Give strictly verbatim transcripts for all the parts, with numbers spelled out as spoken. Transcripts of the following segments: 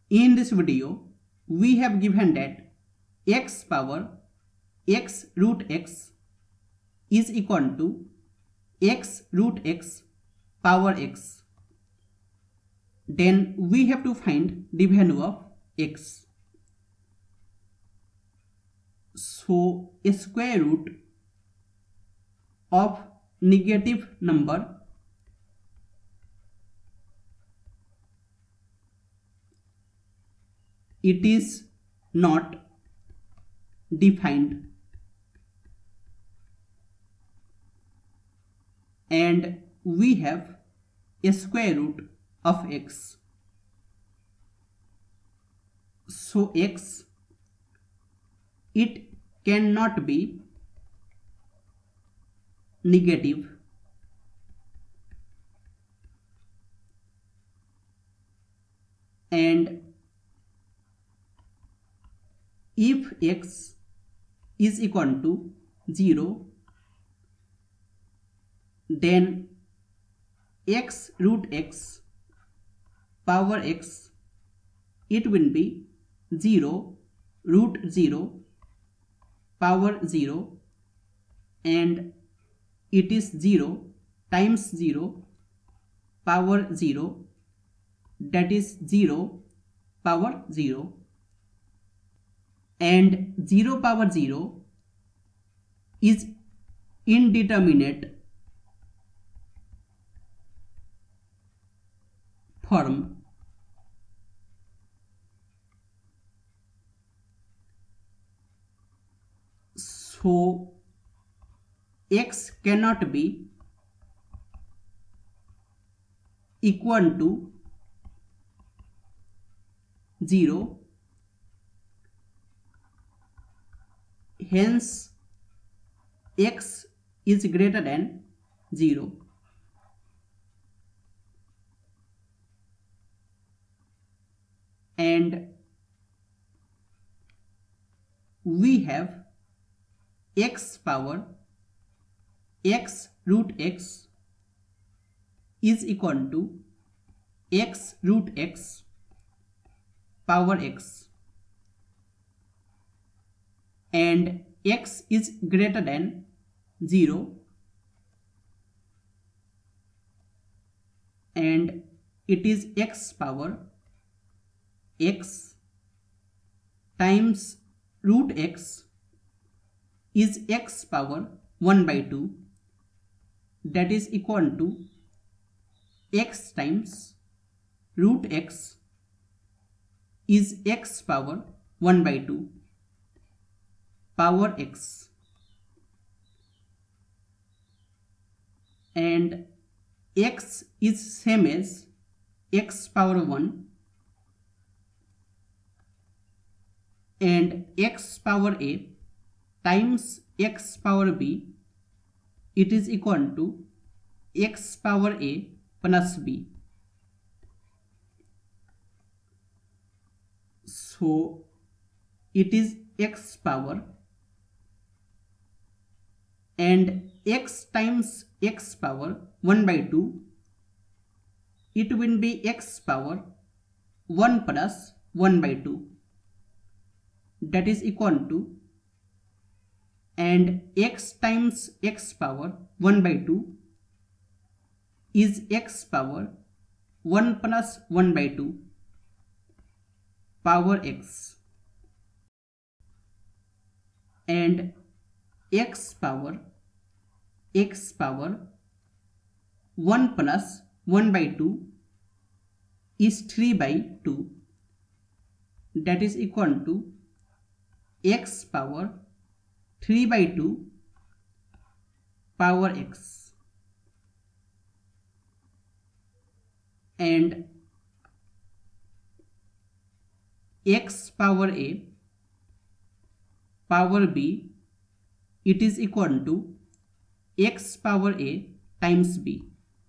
In this video, we have given that x power x root x is equal to x root x power x. Then we have to find the value of x. So a square root of negative number it is not defined, and we have a square root of x. So x, it cannot be negative, and if x is equal to zero, then x root x power x, it will be zero root zero power zero, and it is zero times zero power zero, that is zero power zero, and zero power zero is indeterminate form. So x cannot be equal to zero, hence x is greater than zero. And we have x power x root x is equal to x root x power x, and x is greater than zero, and it is x power x times root x is x power one by two, that is equal to x times root x is x power one by two power x, and x is same as x power one, and x power a times x power b, it is equal to x power a plus b. So it is x power, and x times x power one by two, it will be x power one plus one by two, that is equal to, and x times x power one by two is x power one plus one by two power x, and x power x power one plus one by two is three by two, that is equal to x power three by two power x, and x power a power b, it is equal to x power a times b.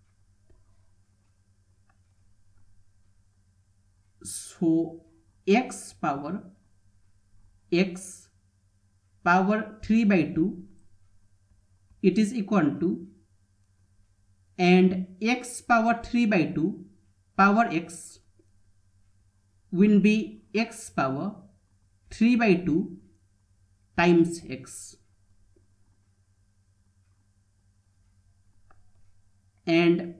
So x power x power three by two, it is equal to, and x power three by two power x, will be x power three by two times x. And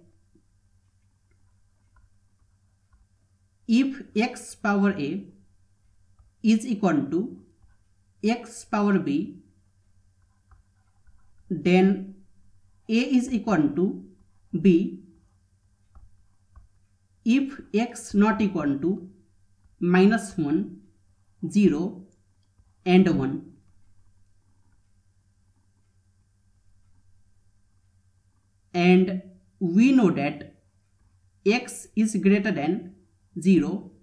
if x power a is equal to x power b, then a is equal to b if x not equal to minus one, zero and one. And we know that x is greater than zero,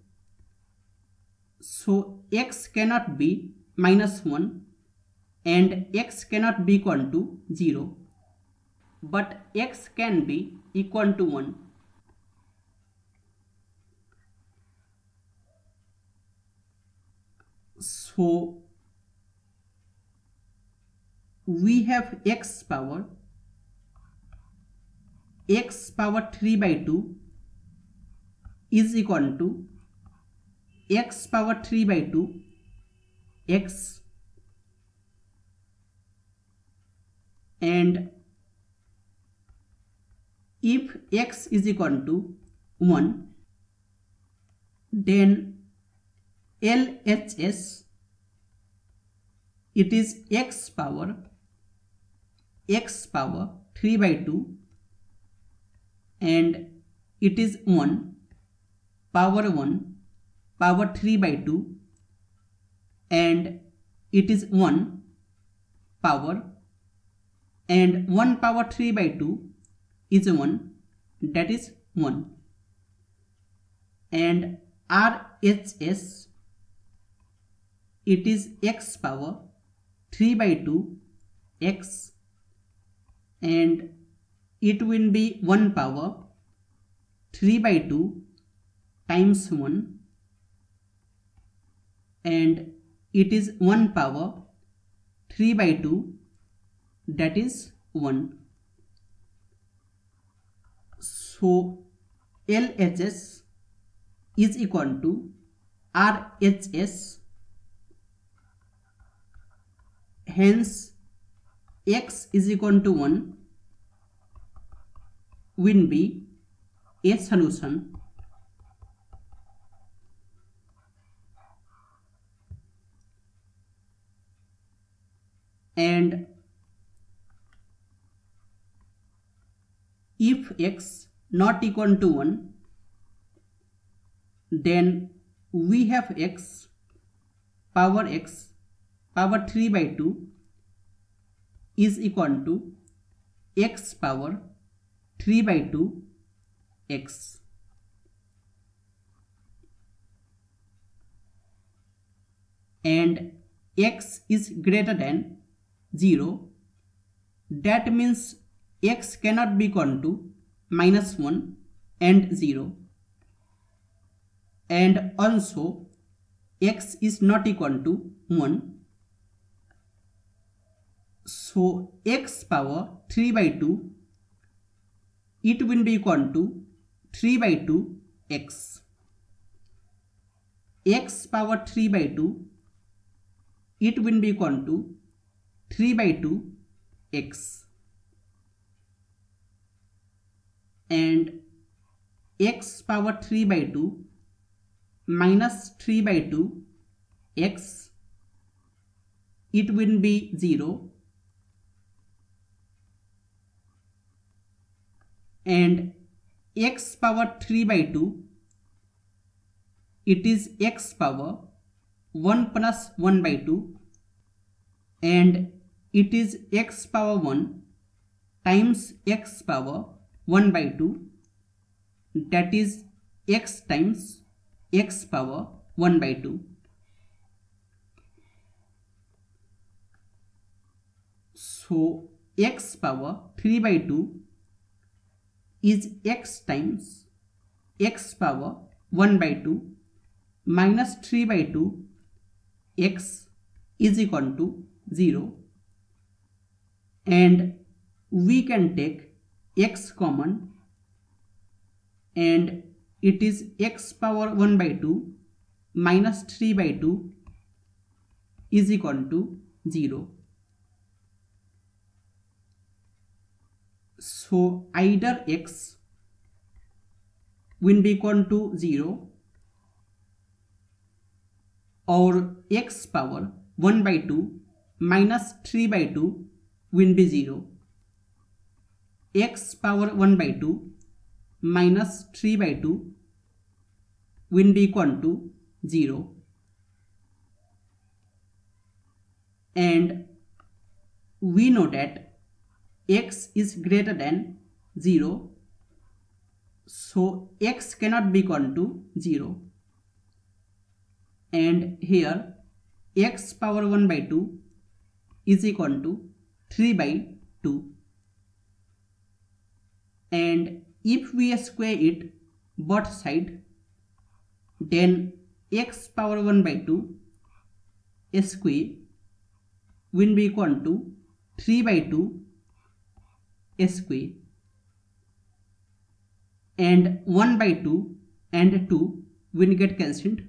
so x cannot be minus one and x cannot be equal to zero, but x can be equal to one. So we have x power x power three by two is equal to x power three by two x, and if x is equal to one, then L H S, it is x power x power three by two and it is one power one power three by two and it is one power, and one power three by two is one, that is one. And R H S, it is x power three by two x and it will be one power three by two times one and it is one power three by two, that is one. So L H S is equal to R H S, hence x is equal to one will be a solution. And if x not equal to one, then we have x power x power three by two is equal to x power three by two x. And x is greater than zero, that means x cannot be equal to minus one and zero, and also x is not equal to one. So x power three by two, it will be equal to three by two x. X power three by two, it will be equal to three by two x. And x power three by two minus three by two x, it will be zero, and x power three by two, it is x power one plus one by two, and it is x power one times x power one by two, that is x times x power one by two. So x power three by two is x times x power one by two minus three by two x is equal to zero, and we can take x common and it is x power one by two minus three by two is equal to zero. So either x will be equal to zero or x power one by two minus three by two will be zero. X power one by two minus three by two will be equal to zero. And we know that x is greater than zero, so x cannot be equal to zero. And here x power one by two is equal to three by two. And if we square it both sides, then x power one by two square will be equal to three by two square, and one by two and two will get cancelled.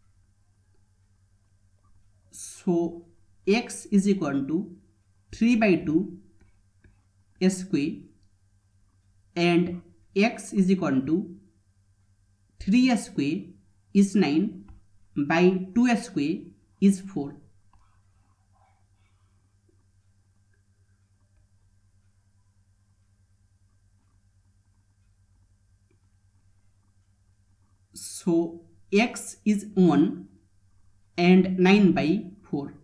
So x is equal to three by two square and x is equal to three square is nine by two square is four. So x is one and nine by four.